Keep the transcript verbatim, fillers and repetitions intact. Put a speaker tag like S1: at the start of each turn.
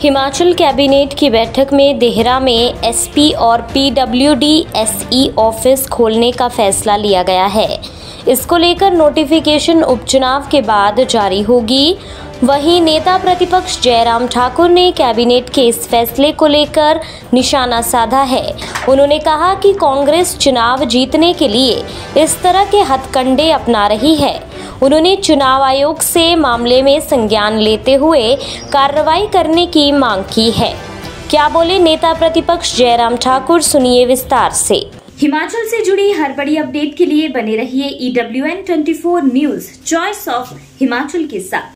S1: Himachal cabinet की बैठक में देहरा में एसपी और पीडब्ल्यूडी एसई ऑफिस खोलने का फैसला लिया गया है। इसको लेकर नोटिफिकेशन उपचुनाव के बाद जारी होगी। वहीं नेता प्रतिपक्ष जयराम ठाकुर ने कैबिनेट के इस फैसले को लेकर निशाना साधा है। उन्होंने कहा कि कांग्रेस चुनाव जीतने के लिए इस तरह के हथकंडे अपना रही है। उन्होंने चुनाव आयोग से मामले में संज्ञान लेते हुए कार्रवाई करने की मांग की है। क्या बोले नेता प्रतिपक्ष जयराम ठाकुर, सुनिए विस्तार से।
S2: हिमाचल से जुड़ी हर बड़ी अपडेट के लिए बने रहिए E W N twenty four news, choice of Himachal के साथ।